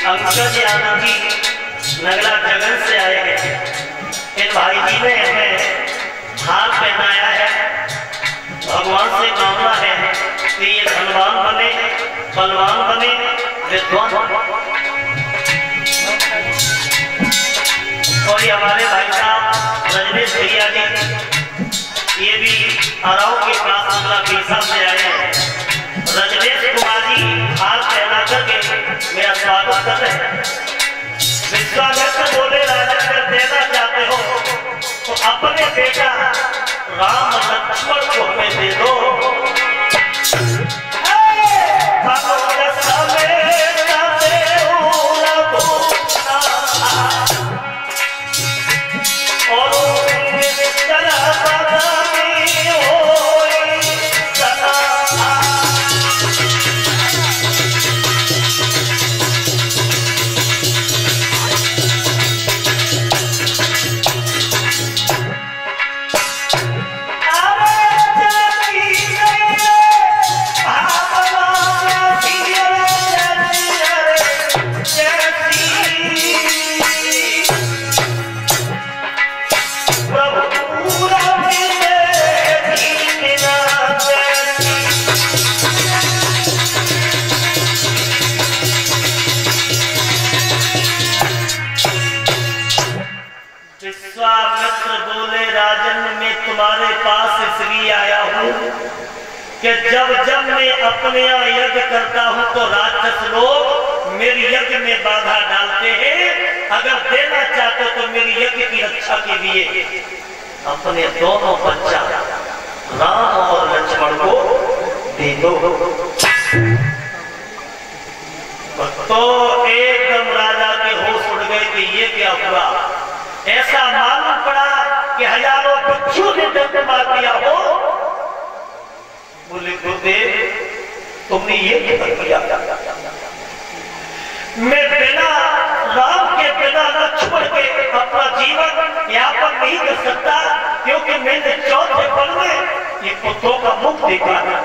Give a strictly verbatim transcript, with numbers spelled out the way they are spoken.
अंकज यादव जी नगला जगन से आए हैं। इन भाई जी ने हमें हार पहनाया है। भगवान से कामना है कि ये धनवान बने, बलवान बने, विद्वान। और ये हमारे भाई साहब रजनीश भैया जी, ये भी अराव के पास अगला पीसा से आए हैं। रजनीश कुमार जी हार पहना करके मेरा स्वागत कर रहे हैं। विश्वामित्र बोले राजा अगर देना चाहते हो तो अपने बेटा राम लक्ष्मण को हमें दे दो। विश्वामित्र बोले राजन मैं तुम्हारे पास इसलिए आया हूँ कि जब जब मैं अपने यहाँ यज्ञ करता हूँ तो राक्षस लोग मेरी यज्ञ में बाधा डालते हैं। अगर देना चाहते तो मेरी यज्ञ की रक्षा के लिए अपने दोनों बच्चा राम और लक्ष्मण को दे दो। तो एकदम राजा के होश उड़ गए कि ये क्या हुआ। ऐसा मालूम पड़ा कि हजारों बच्चों ने दंड मार दिया हो। बोले गुरुदेव तुमने ये क्या किया। मैं बिना राम के बिना लक्ष्मण के अपना जीवन यापन नहीं कर सकता, क्योंकि मैंने चौथे पल में ये पुत्रों का मुख देखा है।